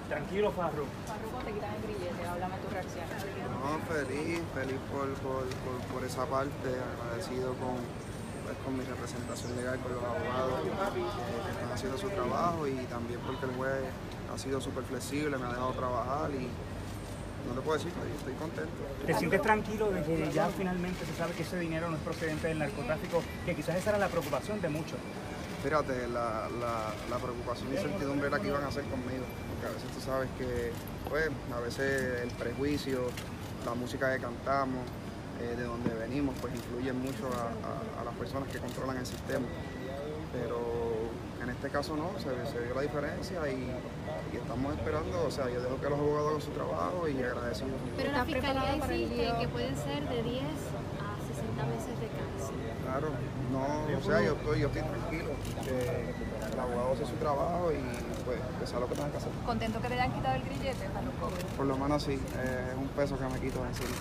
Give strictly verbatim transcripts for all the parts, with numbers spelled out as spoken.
Tranquilo, Farru. Farruko, te quitan el grillete, háblame tu reacción. No, feliz, feliz por, por, por, por esa parte, agradecido con, pues, con mi representación legal, con los abogados que, que están haciendo su trabajo y también porque el juez ha sido súper flexible, me ha dejado trabajar y no le puedo decir, estoy, estoy contento. ¿Te sientes tranquilo de que ya finalmente se sabe que ese dinero no es procedente del narcotráfico? Que quizás esa era la preocupación de muchos. Fíjate, la, la, la preocupación y incertidumbre era que iban a hacer conmigo, porque a veces tú sabes que, pues, a veces el prejuicio, la música que cantamos, eh, de donde venimos, pues influye mucho a, a, a las personas que controlan el sistema. Pero en este caso no, se, se dio la diferencia y, y estamos esperando, o sea, yo dejo que los abogados hagan su trabajo y agradecido. Pero la fiscalía insiste que pueden ser de diez a sesenta meses de cárcel. Claro, no, o sea, yo estoy, yo estoy tranquilo, que el abogado hace su trabajo y pues que sea lo que tenga que hacer. ¿Contento que te hayan quitado el grillete, Farruko? Por lo menos sí, eh, es un peso que me quito de encima.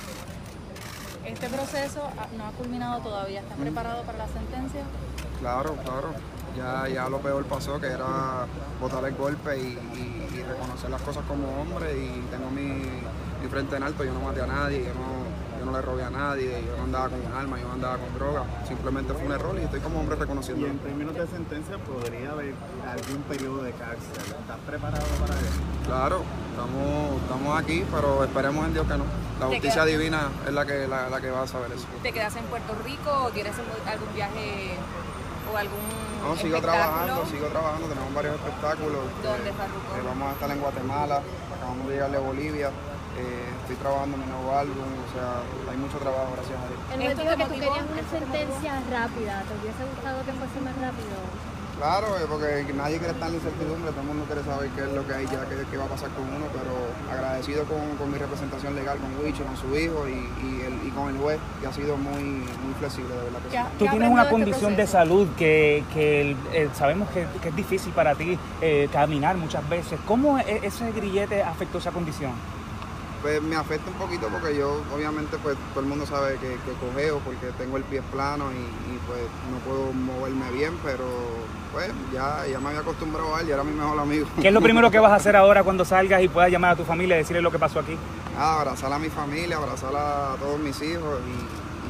Este proceso no ha culminado todavía, ¿están preparados para la sentencia? Claro, claro. Ya, ya lo peor pasó, que era botar el golpe y, y, y reconocer las cosas como hombre y tengo mi, mi frente en alto, yo no maté a nadie, yo no, yo no le robé a nadie, yo no andaba con armas, yo no andaba con droga, simplemente fue un error y estoy como hombre reconociendo. Y en términos de sentencia podría haber algún periodo de cárcel, ¿estás preparado para eso? Claro, estamos, estamos aquí, pero esperemos en Dios que no. La justicia divina es la que, la, la que va a saber eso. ¿Te quedas en Puerto Rico o quieres hacer algún viaje o algún No, sigo trabajando, sigo trabajando, tenemos varios espectáculos. ¿Dónde, eh, Farruko? eh, vamos a estar en Guatemala, acabamos de llegar de Bolivia, eh, estoy trabajando en mi nuevo álbum, o sea, hay mucho trabajo, gracias a Dios. El juez dijo que tú querías una sentencia rápida, ¿te hubiese gustado que fuese más rápido? Claro, eh, porque nadie quiere estar en incertidumbre, todo el mundo quiere saber qué es lo que hay ya, qué, qué va a pasar con uno, pero agradecido con, con mi representación legal, con Wichi, con su hijo y, y, el, y con el juez, que ha sido muy, muy flexible, de verdad que sí. Tú tienes una condición de salud que, que eh, sabemos que, que es difícil para ti eh, caminar muchas veces. ¿Cómo ese grillete afectó esa condición? Pues me afecta un poquito porque yo, obviamente, pues todo el mundo sabe que, que cojeo porque tengo el pie plano y, y pues no puedo moverme bien, pero pues ya, ya me había acostumbrado a él y era mi mejor amigo. ¿Qué es lo primero que vas a hacer ahora cuando salgas y puedas llamar a tu familia y decirle lo que pasó aquí? Ah, abrazar a mi familia, abrazar a todos mis hijos y,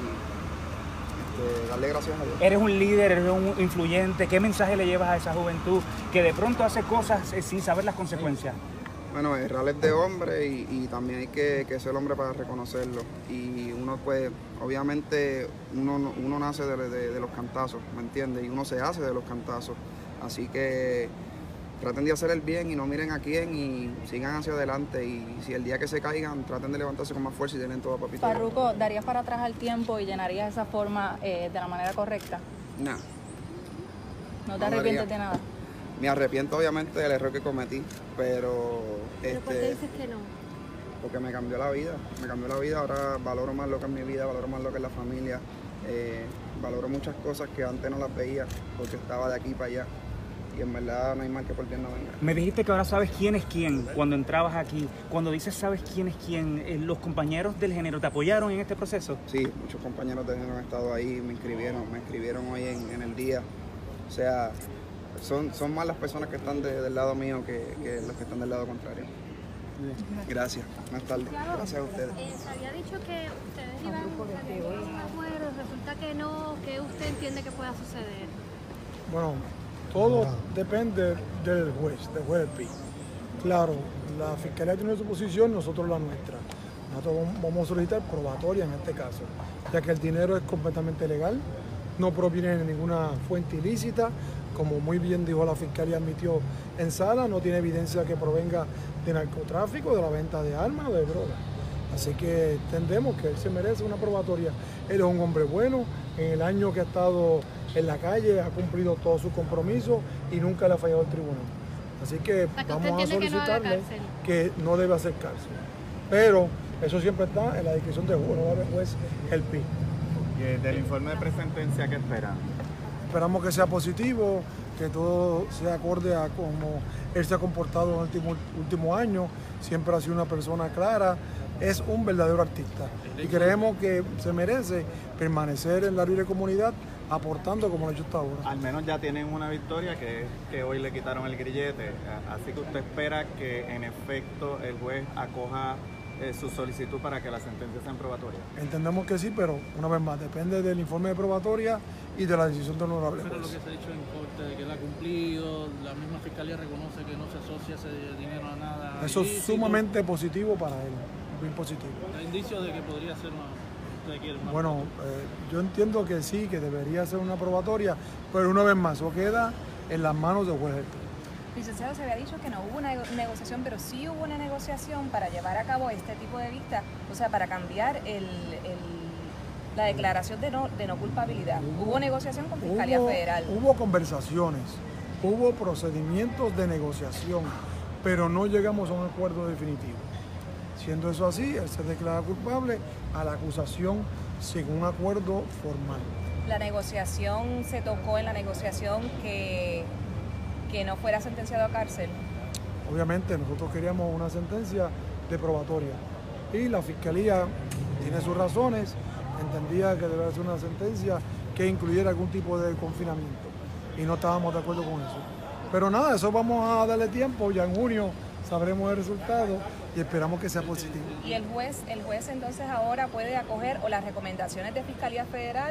y este, darle gracias a Dios. Eres un líder, eres un influyente. ¿Qué mensaje le llevas a esa juventud que de pronto hace cosas eh, sin saber las consecuencias? Bueno, errar es de hombre y, y también hay que, que ser hombre para reconocerlo. Y uno pues, obviamente, uno, uno nace de, de, de los cantazos, ¿me entiendes? Y uno se hace de los cantazos. Así que traten de hacer el bien y no miren a quién y sigan hacia adelante. Y si el día que se caigan, traten de levantarse con más fuerza y tienen todo a papito. Farruko, ¿darías para atrás al tiempo y llenarías esa forma eh, de la manera correcta? No. ¿No te No arrepientes daría. de nada? Me arrepiento obviamente del error que cometí, pero... ¿Pero este, por qué dices que no? Porque me cambió la vida, me cambió la vida, ahora valoro más lo que es mi vida, valoro más lo que es la familia, eh, valoro muchas cosas que antes no las veía porque estaba de aquí para allá y en verdad no hay mal que por bien no venga. Me dijiste que ahora sabes quién es quién cuando entrabas aquí. Cuando dices sabes quién es quién, eh, ¿los compañeros del género te apoyaron en este proceso? Sí, muchos compañeros de género han estado ahí, me inscribieron, me escribieron hoy en, en el día, o sea, son, son más las personas que están de, del lado mío que, que los que están del lado contrario. Gracias, buenas tardes. Gracias a ustedes. Eh, se había dicho que ustedes iban a llegar a un acuerdo, resulta que no. ¿Qué usted entiende que pueda suceder? Bueno, todo depende del juez, del juez del P I. Claro, la Fiscalía tiene su posición, nosotros la nuestra. Nosotros vamos a solicitar probatoria en este caso, ya que el dinero es completamente legal, no proviene de ninguna fuente ilícita, como muy bien dijo la Fiscalía, admitió en sala, no tiene evidencia que provenga de narcotráfico, de la venta de armas o de drogas. Así que entendemos que él se merece una probatoria. Él es un hombre bueno, en el año que ha estado en la calle ha cumplido todos sus compromisos y nunca le ha fallado el tribunal. Así que O sea, que vamos a usted entiende que no haga solicitarle cárcel. que no debe hacer cárcel. Pero eso siempre está en la discreción del juez, no del juez el P I. Y del informe de presentencia, ¿qué esperan? Esperamos que sea positivo, que todo sea acorde a cómo él se ha comportado en el último, último año. Siempre ha sido una persona clara, es un verdadero artista. Y creemos que se merece permanecer en la libre comunidad aportando como lo ha hecho hasta ahora. Al menos ya tienen una victoria, que es que hoy le quitaron el grillete. Así que usted espera que en efecto el juez acoja eh, su solicitud para que la sentencia sea en probatoria. Entendemos que sí, pero una vez más, depende del informe de probatoria y de la decisión del honorable Pero juez. lo que se ha dicho en corte de que él ha cumplido, la misma fiscalía reconoce que no se asocia ese dinero a nada. Eso es ilícito. sumamente positivo para él, muy positivo. Hay indicios de que podría ser una... usted quiere más. Bueno, eh, yo entiendo que sí, que debería ser una probatoria, pero una vez más, eso queda en las manos del juez. Licenciado, se había dicho que no hubo una negociación, pero sí hubo una negociación para llevar a cabo este tipo de vista, o sea, para cambiar el, el, la declaración de no, de no culpabilidad. Hubo, hubo negociación con Fiscalía hubo, Federal. Hubo conversaciones, hubo procedimientos de negociación, pero no llegamos a un acuerdo definitivo. Siendo eso así, él se declara culpable a la acusación sin un acuerdo formal. La negociación se tocó en la negociación que... que no fuera sentenciado a cárcel. Obviamente nosotros queríamos una sentencia de probatoria y la Fiscalía tiene sus razones, entendía que debía ser una sentencia que incluyera algún tipo de confinamiento y no estábamos de acuerdo con eso. Pero nada, eso vamos a darle tiempo, ya en junio sabremos el resultado y esperamos que sea positivo. ¿Y el juez, el juez entonces ahora puede acoger o las recomendaciones de Fiscalía Federal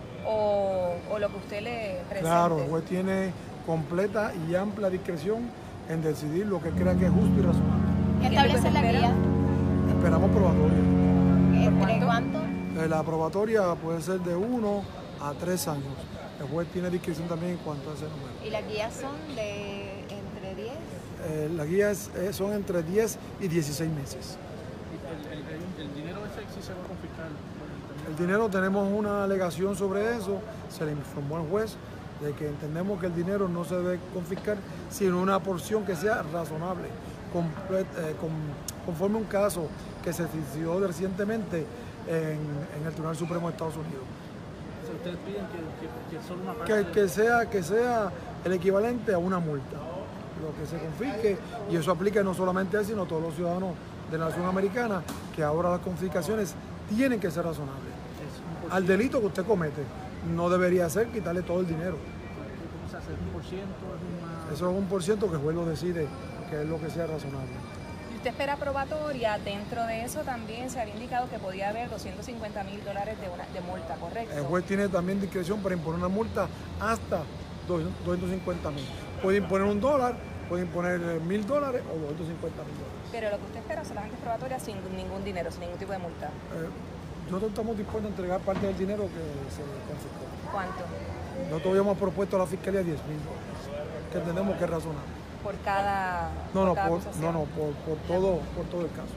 o, o lo que usted le presente? Claro, el juez tiene completa y amplia discreción en decidir lo que crea que es justo y razonable. ¿Qué establece la guía? Esperamos probatoria. ¿Entre cuánto? Eh, La probatoria puede ser de uno a tres años. El juez tiene discreción también en cuanto a ese número. ¿Y las guías son de entre diez? Eh, las guías eh, son entre diez y dieciséis meses. El, el, el, el dinero ese sí se va a confiscar. El dinero, tenemos una alegación sobre eso, se le informó al juez de que entendemos que el dinero no se debe confiscar, sino una porción que sea razonable, complet, eh, con, conforme a un caso que se decidió recientemente en, en el Tribunal Supremo de Estados Unidos. O sea, ustedes piden que, que, que solo una parte... Que, que, sea, que sea el equivalente a una multa, lo que se confisque, y eso aplica no solamente a él, sino a todos los ciudadanos de la nación americana, que ahora las confiscaciones tienen que ser razonables. Al delito que usted comete, no debería ser quitarle todo el dinero. ¿Cómo se hace? ¿Un por ciento? ¿Es una... Eso es un por ciento que el juez lo decide, que es lo que sea razonable. Y usted espera probatoria, dentro de eso también se había indicado que podía haber doscientos cincuenta mil dólares de, una, de multa, ¿correcto? El juez tiene también discreción para imponer una multa hasta doscientos cincuenta mil. Puede imponer un dólar, puede imponer mil dólares o doscientos cincuenta mil dólares. Pero lo que usted espera solamente es probatoria sin ningún dinero, sin ningún tipo de multa. Eh, nosotros estamos dispuestos a entregar parte del dinero que se confiscó. ¿Cuánto? Nosotros habíamos propuesto a la Fiscalía diez mil dólares, que entendemos que es razonable. Por cada, no, por no, cada por, acusación. no, no, por, por, todo, por todo el caso.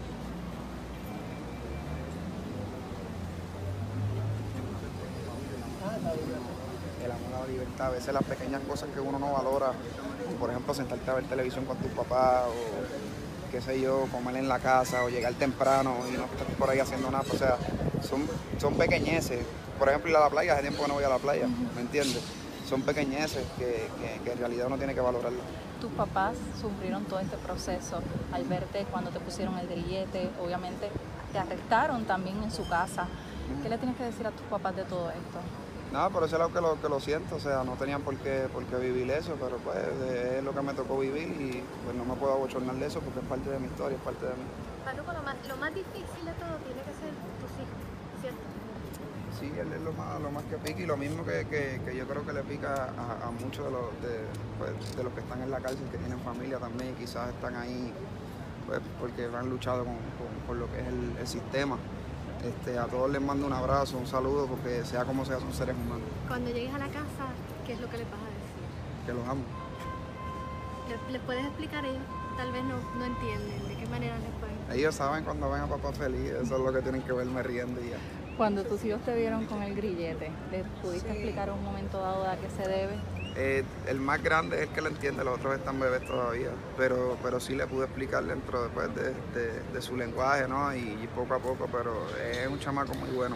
El amor a la libertad, a veces las pequeñas cosas que uno no valora, por ejemplo sentarte a ver televisión con tu papá o qué sé yo, comer en la casa o llegar temprano y no estar por ahí haciendo nada, o sea, son, son pequeñeces. Por ejemplo, ir a la playa, hace tiempo que no voy a la playa, ¿me entiendes? Son pequeñeces que, que, que en realidad uno tiene que valorarlo. Tus papás sufrieron todo este proceso al verte cuando te pusieron el grillete, obviamente te arrestaron también en su casa. ¿Qué le tienes que decir a tus papás de todo esto? Nada, por ese lado que lo, que lo siento, o sea, no tenían por qué, por qué vivir eso, pero pues es lo que me tocó vivir y pues no me puedo abochornar de eso porque es parte de mi historia, es parte de mí. Farruko, lo más, lo más difícil de todo tiene que ser tus hijos, ¿cierto? Sí, él es lo más, lo más que pica y lo mismo que, que, que yo creo que le pica a, a muchos de los, de, pues, de los que están en la cárcel, que tienen familia también y quizás están ahí pues, porque han luchado con, con, con lo que es el, el sistema. Este, a todos les mando un abrazo, un saludo, porque sea como sea, son seres humanos. Cuando llegues a la casa, ¿qué es lo que les vas a decir? Que los amo. ¿Les, les puedes explicar a ellos? Tal vez no, no entienden, ¿de qué manera les pueden? Ellos saben cuando ven a papá feliz, eso es lo que tienen que verme riendo y ya. Cuando tus hijos te vieron con el grillete, ¿les pudiste Sí. explicar un momento dado a qué se debe? Eh, el más grande es el que lo entiende, los otros están bebés todavía, pero, pero sí le pude explicar dentro después de, de, de su lenguaje, ¿no? Y, y poco a poco, pero es un chamaco muy bueno.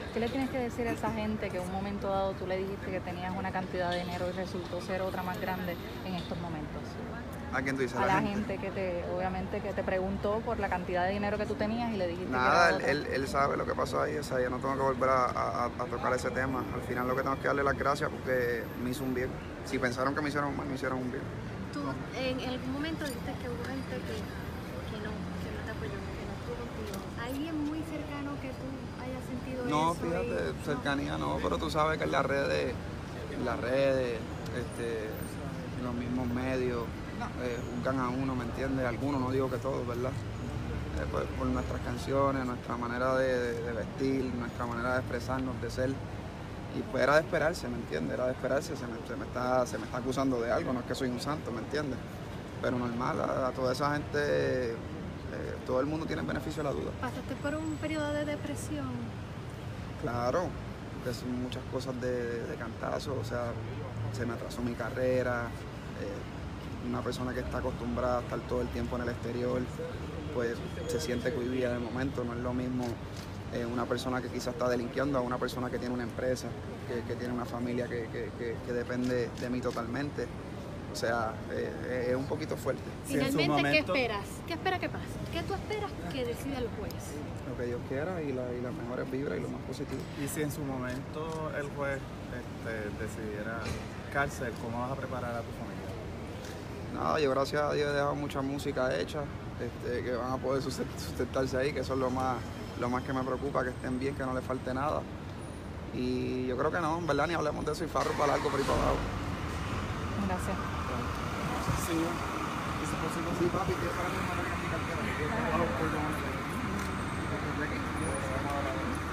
¿Qué le tienes que decir a esa gente que en un momento dado tú le dijiste que tenías una cantidad de dinero y resultó ser otra más grande en estos momentos? ¿A quién tú dices? A ¿A la la gente? gente que te, obviamente, que te preguntó por la cantidad de dinero que tú tenías y le dijiste Nada, que él, era otra. él, él sabe lo que pasó ahí, o sea, yo no tengo que volver a, a- a tocar ese tema. Al final lo que tengo es que darle las gracias porque me hizo un bien. Si pensaron que me hicieron un mal, me hicieron un bien. Tú en algún momento dijiste que hubo gente que, que no, que no te apoyó, que no estuvo contigo. ¿Alguien muy cercano que tú hayas sentido No, eso? fíjate, y- cercanía no, pero tú sabes que en las redes, en las redes, este, en los mismos medios, eh, juzgan a uno, ¿me entiendes? Algunos, no digo que todos, ¿verdad? Eh, pues, por nuestras canciones, nuestra manera de, de- de vestir, nuestra manera de expresarnos, de ser. Y pues era de esperarse, ¿me entiendes? Era de esperarse, se me, se me está, se me está acusando de algo, no es que soy un santo, ¿me entiendes? Pero normal, a, a toda esa gente, eh, todo el mundo tiene el beneficio de la duda. ¿Pasaste por un periodo de depresión? Claro, que son muchas cosas de, de, de cantazo, o sea, se me atrasó mi carrera, eh, una persona que está acostumbrada a estar todo el tiempo en el exterior, pues se siente cohibida de momento, no es lo mismo eh, una persona que quizás está delinquiendo a una persona que tiene una empresa, que, que tiene una familia que, que, que, que depende de mí totalmente, o sea, eh, es un poquito fuerte. Sí, en su Finalmente, momento- ¿qué esperas? ¿Qué esperas que pase? ¿Qué tú esperas que decida el juez? Lo que Dios quiera y, la, y las mejores vibras y lo más positivo. Y si en su momento el juez este, decidiera cárcel, ¿cómo vas a preparar a tu familia? Nada, yo gracias a Dios he dejado mucha música hecha, este, que van a poder sustentarse ahí, que eso es lo más, lo más que me preocupa, que estén bien, que no les falte nada. Y yo creo que no, en verdad, ni hablemos de eso y farro para largo, por ahí para abajo. Gracias. Señor, ¿es posible? Sí, papi, que para mi cartera.